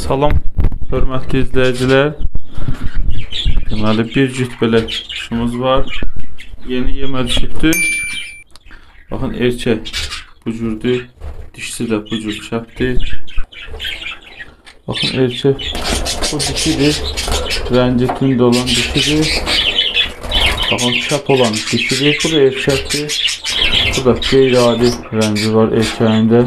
Salam, hörmətli izləyicilər. Deməli, bir cüt belə kuşumuz var. Yeni yemə düşübdür. Baxın, erkək bu cürdür. Dişisi də bu cür çəpdir. Baxın, erkək bu dişidir. Rəngi tünd olan dişidir. Baxın, çəp olan dişidir. Bu da erkəkdir. Bu da qeyri-adi rəngi var erkəyində.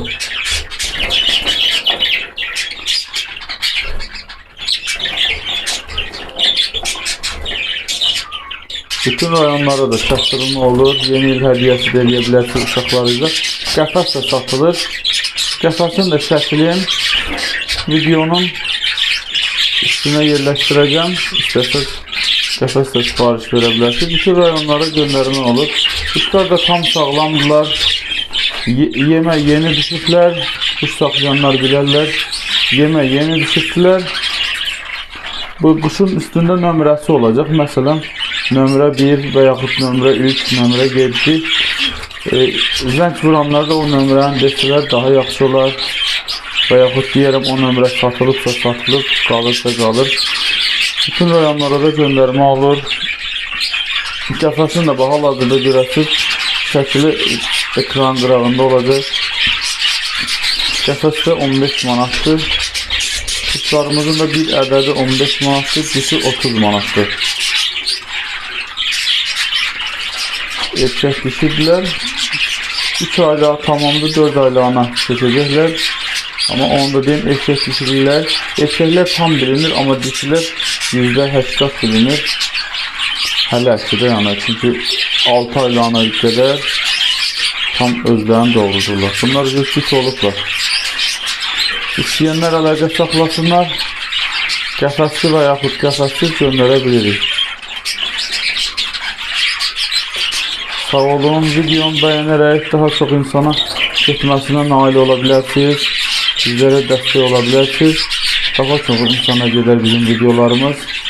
Bütün rayonlarda da çatdırılma olur. Yeni il hədiyyəsi də eləyə bilərsiniz uşaqlarınıza. Qəfəs də satılır. Qəfəsin də şəklini videonun üstünə yerləşdirəcəm. İstəsəz qəfəs də sifariş verə bilərsiniz. Bütün rayonlara göndərmə olur. Quşlar da tam sağlamdırlar. Yemə yeni düşüblər. Quş saxlayanlar bilərlər. Yemə yeni düşübdülər. Bu quşun üstündə nömrəsi olacaq. Məsələn, nömrə 1 və yaxud nömrə 3, nömrə 7. Zəng vuranlar da o nömrəni desələr daha yaxşı olar. Və yaxud deyərəm o nömrə satılıbsa satılıb, qalırsa qalır. Bütün rayonlara da göndərmə olur. Qəfəsin də baha hazırda görəsiz. Şəkili ekran qırağında olacaq. Qəfəs də 15 manatdır. Quşlarımızın da bir ədədi 15 manatdır, dişi 30 manatdır. Erkək dişidirlər. 3 aylığa tamamdır, 4 aylığına keçəcəklər. Amma onu da deyim, erkək dişidirlər. Erkəklər tam bilinir, amma dişilər %80 bilinir. Hələ ki də yəni, çünki 6 aylığına qədər tam özlərini doğrudurlar. Bunlar rüzgüç olublar. İstəyənlər əlaqə saxlasınlar. Qəfəsli və yaxud qəfəssiz göndərə bilirik. Sağ olun, videonu bəyənərək daha çox insana getməsinə nail ola bilərsiniz. Sizlərə dəstək ola bilərsiniz. Daha çox insana gedər bizim videolarımız.